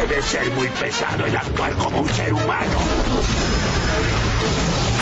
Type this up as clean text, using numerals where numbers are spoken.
Debe ser muy pesado el actuar como un ser humano.